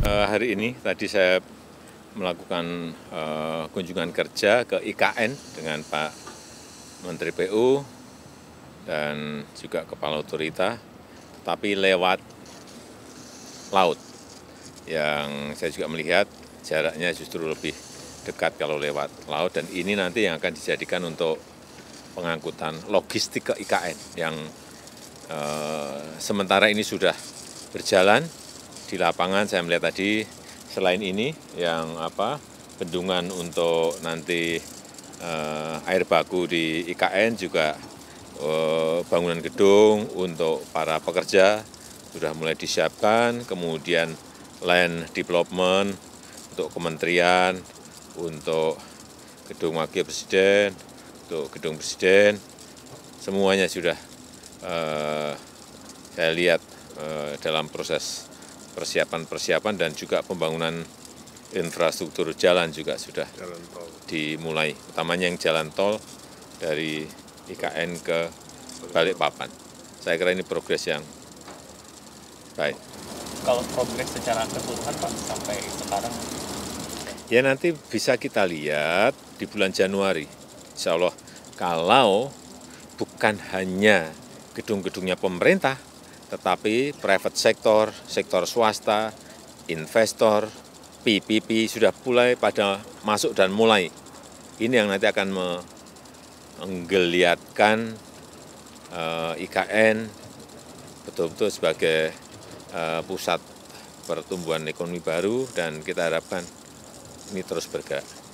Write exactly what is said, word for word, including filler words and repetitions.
Eh, hari ini tadi saya melakukan eh, kunjungan kerja ke I K N dengan Pak Menteri P U dan juga Kepala Otorita, tapi lewat laut. Yang saya juga melihat jaraknya justru lebih dekat kalau lewat laut, dan ini nanti yang akan dijadikan untuk pengangkutan logistik ke I K N yang eh, sementara ini sudah berjalan di lapangan. Saya melihat tadi selain ini yang apa bendungan untuk nanti eh, air baku di I K N juga eh, bangunan gedung untuk para pekerja sudah mulai disiapkan, kemudian land development untuk kementerian, untuk gedung wakil presiden, untuk gedung presiden, semuanya sudah eh, saya lihat eh, dalam proses persiapan-persiapan, dan juga pembangunan infrastruktur jalan juga sudah jalan tol dimulai, utamanya yang jalan tol dari I K N ke Balikpapan. Saya kira ini progres yang baik. Kalau progres secara keseluruhan Pak sampai sekarang? Ya nanti bisa kita lihat di bulan Januari, insya Allah, kalau bukan hanya gedung-gedungnya pemerintah, tetapi private sector, sektor swasta, investor, P P P sudah mulai pada masuk dan mulai. Ini yang nanti akan menggeliatkan uh, I K N betul-betul sebagai uh, pusat pertumbuhan ekonomi baru, dan kita harapkan ini terus bergerak.